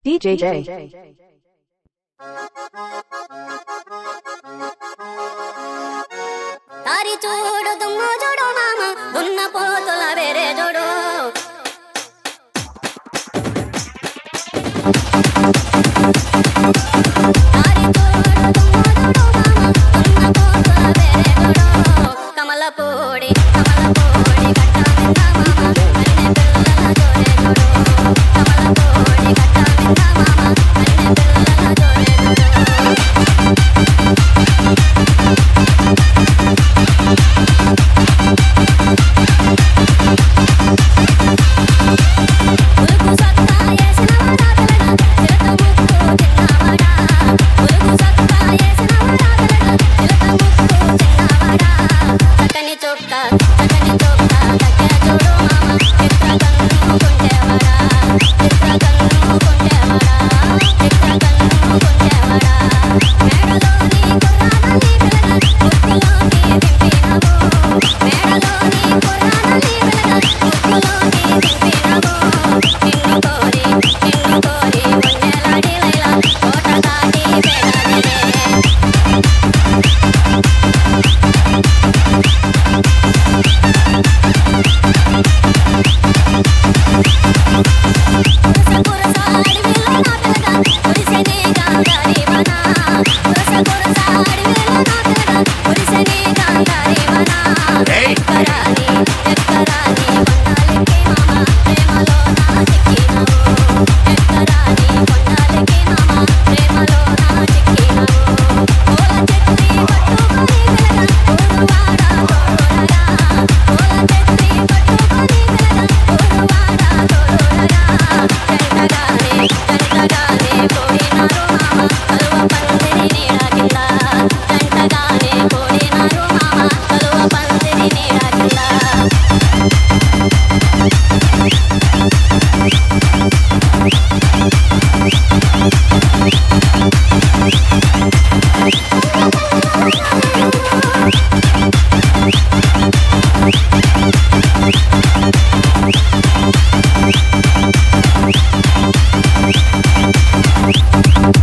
DJ J. Dhaari Choodu Dhummu Chudu Maama Dhunnapothula Berey Chudu Dhaari Choodu Dhummu Chudu Maama Dhunnapothula Berey Chudu Kamalapoodi Kamalapoodi Kattamindha Maama Kanne pillala Jorey Choodu Kamalapoodi Kattamindha Maama Kanne pillala Jorey Choodu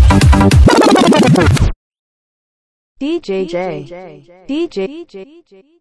DJ J. DJ J.